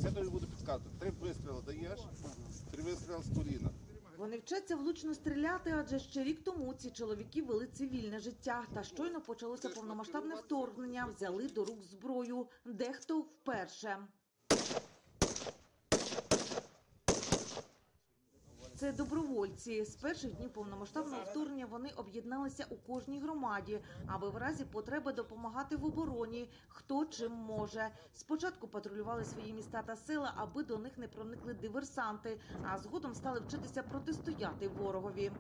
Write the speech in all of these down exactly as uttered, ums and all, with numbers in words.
Я тобі буду підказувати. Три вистріли даєш, три вистріли з коліна. Вони вчаться влучно стріляти, адже ще рік тому ці чоловіки вели цивільне життя. Та щойно почалося повномасштабне вторгнення, взяли до рук зброю. Дехто вперше. Це добровольці. З перших днів повномасштабного вторгнення вони об'єдналися у кожній громаді, аби в разі потреби допомагати в обороні, хто чим може. Спочатку патрулювали свої міста та села, аби до них не проникли диверсанти, а згодом стали вчитися протистояти ворогові.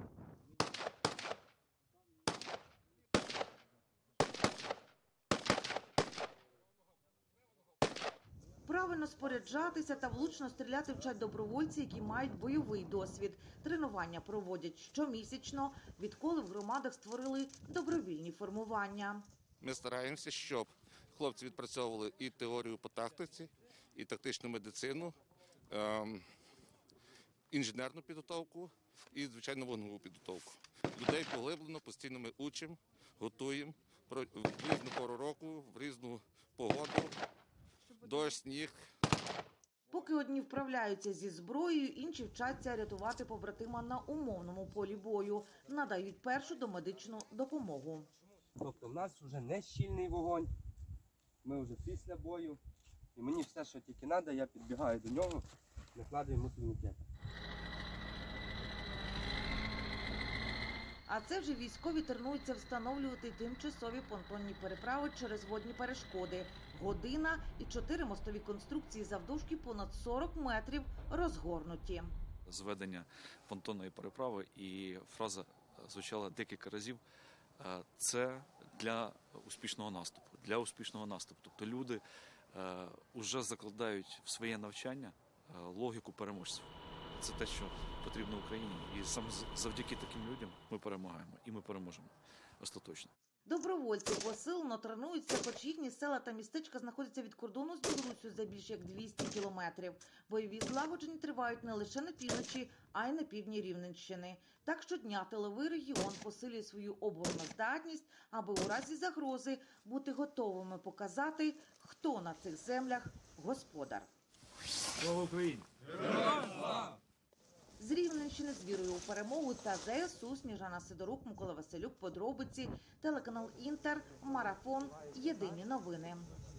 Правильно споряджатися та влучно стріляти вчать добровольці, які мають бойовий досвід. Тренування проводять щомісячно, відколи в громадах створили добровільні формування. Ми стараємося, щоб хлопці відпрацьовували і теорію по тактиці, і тактичну медицину, інженерну підготовку і, звичайно, вогневу підготовку. Людей поглиблено, постійно ми учимо, готуємо в різну пору року, в різну погоду. Дощ, сніг. Поки одні вправляються зі зброєю, інші вчаться рятувати побратима на умовному полі бою. Надають першу домедичну допомогу. Тобто в нас вже не щільний вогонь, ми вже після бою. І мені все, що тільки треба, я підбігаю до нього, накладаю йому турнікет. А це вже військові тренуються встановлювати тимчасові понтонні переправи через водні перешкоди. Година і чотири мостові конструкції завдовжки понад сорок метрів розгорнуті. Зведення понтонної переправи, і фраза звучала декілька разів, це для успішного наступу. Для успішного наступу. Тобто люди вже закладають в своє навчання логіку переможців. Це те, що потрібно Україні. І саме завдяки таким людям ми перемагаємо. І ми переможемо остаточно. Добровольці посилено тренуються, хоч їхні села та містечка знаходяться від кордону з Білоруссю за більш як двісті кілометрів. Бойові злагодження тривають не лише на півночі, а й на півдні Рівненщини. Так щодня тиловий регіон посилює свою обороноздатність, аби у разі загрози бути готовими показати, хто на цих землях господар. Слава Україні! Героям слава! З Рівненщини з вірою у перемогу та ЗСУ Сніжана Сидорук, Микола Василюк, подробиці, телеканал Інтер, Марафон, Єдині новини.